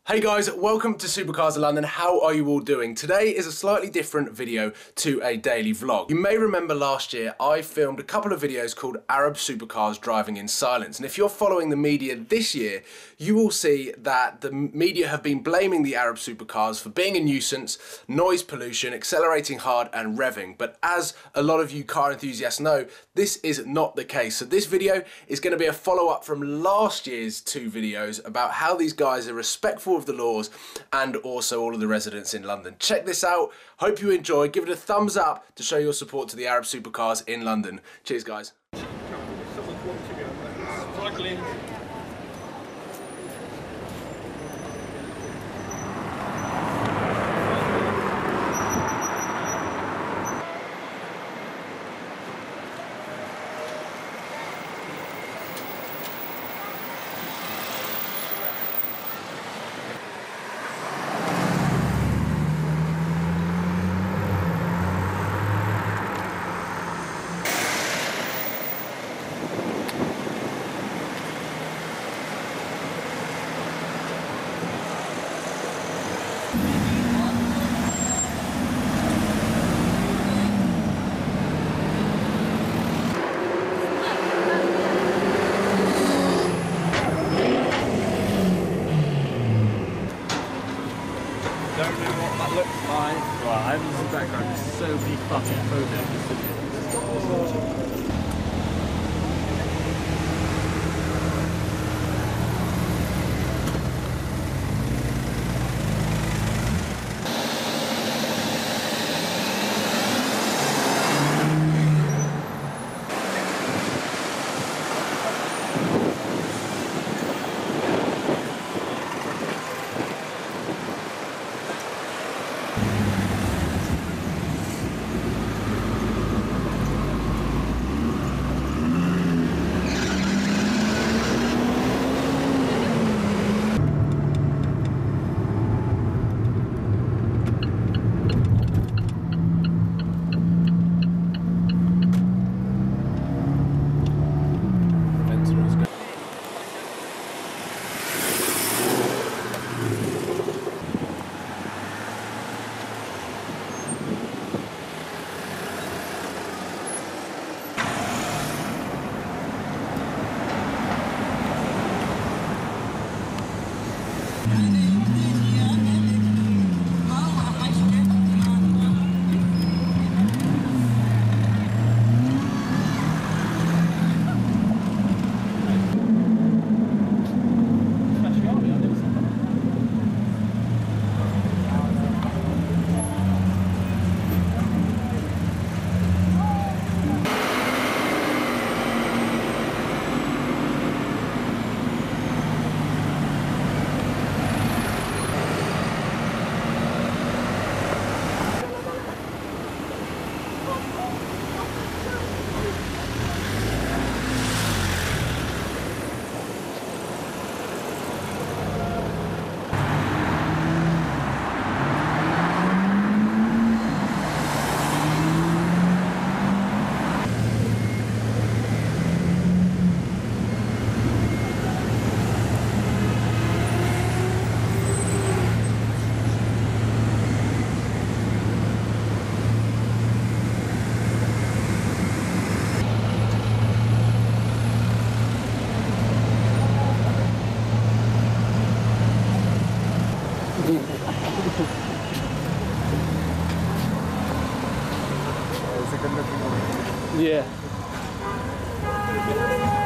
Hey guys, welcome to Supercars of London. How are you all doing? Today is a slightly different video to a daily vlog. You may remember last year I filmed a couple of videos called Arab Supercars Driving in Silence, and if you're following the media this year, you will see that the media have been blaming the Arab supercars for being a nuisance, noise pollution, accelerating hard and revving. But as a lot of you car enthusiasts know, this is not the case. So this video is going to be a follow-up from last year's two videos about how these guys are respectful of the laws and also all of the residents in London. Check this out. Hope you enjoy. Give it a thumbs up to show your support to the Arab supercars in London. Cheers, guys. Don't know what that looks like. Right, I'm in the background, there's so many fucking photos. Yeah.